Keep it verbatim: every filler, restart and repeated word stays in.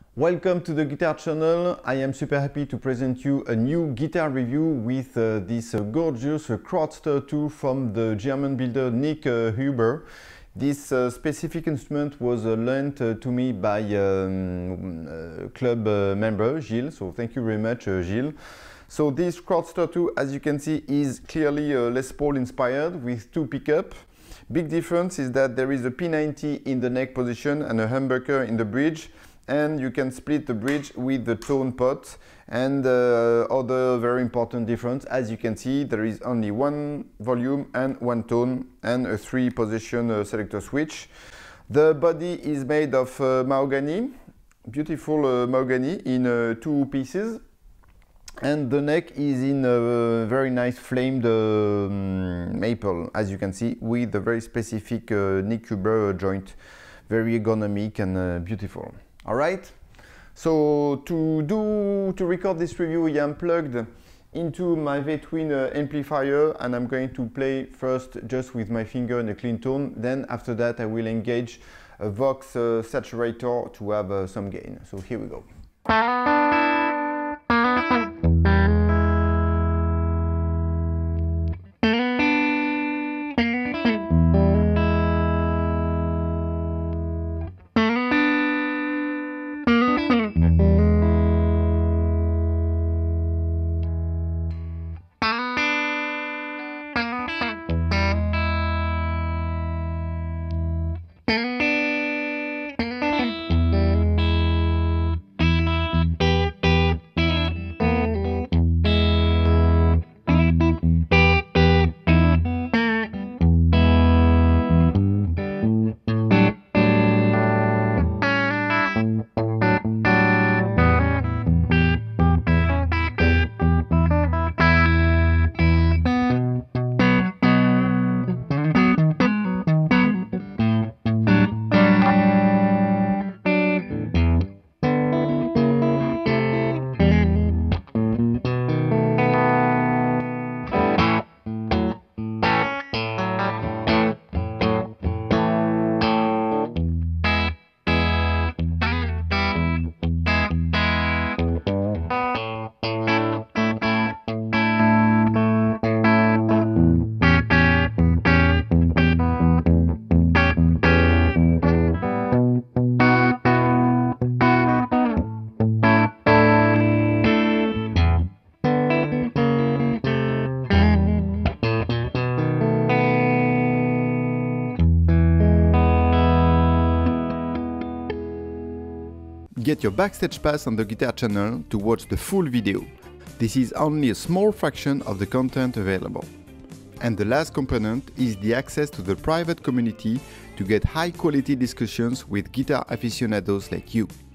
Welcome to the Guitar Channel. I am super happy to present you a new guitar review with uh, this uh, gorgeous uh, Crowdster two from the German builder Nick uh, Huber. This uh, specific instrument was uh, lent uh, to me by um, uh, club uh, member Gilles, so thank you very much uh, Gilles. So this Crowdster two, as you can see, is clearly uh, Les Paul inspired with two pickups. Big difference is that there is a P ninety in the neck position and a humbucker in the bridge, and you can split the bridge with the tone pot. And uh, other very important difference, as you can see, there is only one volume and one tone and a three position uh, selector switch. The body is made of uh, mahogany, beautiful uh, mahogany in uh, two pieces. And the neck is in a very nice flamed uh, maple, as you can see, with a very specific uh, Nick Huber joint. Very ergonomic and uh, beautiful. All right. So to do to record this review, I am plugged into my V-Twin uh, amplifier, and I'm going to play first just with my finger in a clean tone. Then after that, I will engage a Vox uh, saturator to have uh, some gain. So here we go. Get your backstage pass on the Guitar Channel to watch the full video. This is only a small fraction of the content available. And the last component is the access to the private community to get high quality discussions with guitar aficionados like you.